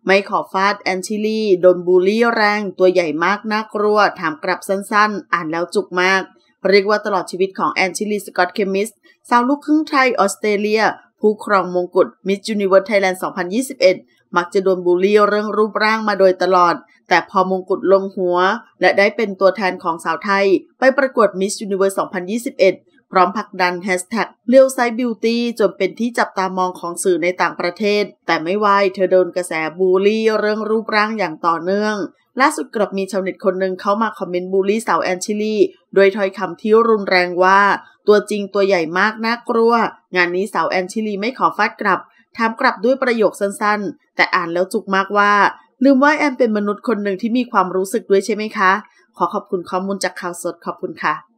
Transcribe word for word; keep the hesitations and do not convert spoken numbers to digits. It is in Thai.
ไม่ขอฟาดแอนชิลีโดนบูลลี่แรงตัวใหญ่มากน่ากลัวถามกลับสั้นๆอ่านแล้วจุกมากเรียกว่าตลอดชีวิตของแอนชิลีสกอตเคมิสสาวลูกครึ่งไทยออสเตรเลียผู้ครองมงกุฎ Miss Universe Thailand สองพันยี่สิบเอ็ดมักจะโดนบูลลี่เรื่องรูปร่างมาโดยตลอดแต่พอมงกุฎลงหัวและได้เป็นตัวแทนของสาวไทยไปประกวด Miss Universe สองพันยี่สิบเอ็ดพร้อมผลักดันแฮชแท็กเลียวไซบิวตี้จนเป็นที่จับตามองของสื่อในต่างประเทศแต่ไม่วายเธอโดนกระแสบูลลี่เรื่องรูปร่างอย่างต่อเนื่องล่าสุดกลับมีชาวเน็ตคนหนึ่งเข้ามาคอมเมนต์บูลลี่สาวแอนชิลีโดยถ้อยคำที่รุนแรงว่าตัวจริงตัวใหญ่มากน่ากลัวงานนี้สาวแอนชิลีไม่ขอฟาดกลับถามกลับด้วยประโยคสั้นๆแต่อ่านแล้วจุกมากว่าลืมว่าแอนเป็นมนุษย์คนหนึ่งที่มีความรู้สึกด้วยใช่ไหมคะขอขอบคุณข้อมูลจากข่าวสดขอบคุณค่ะ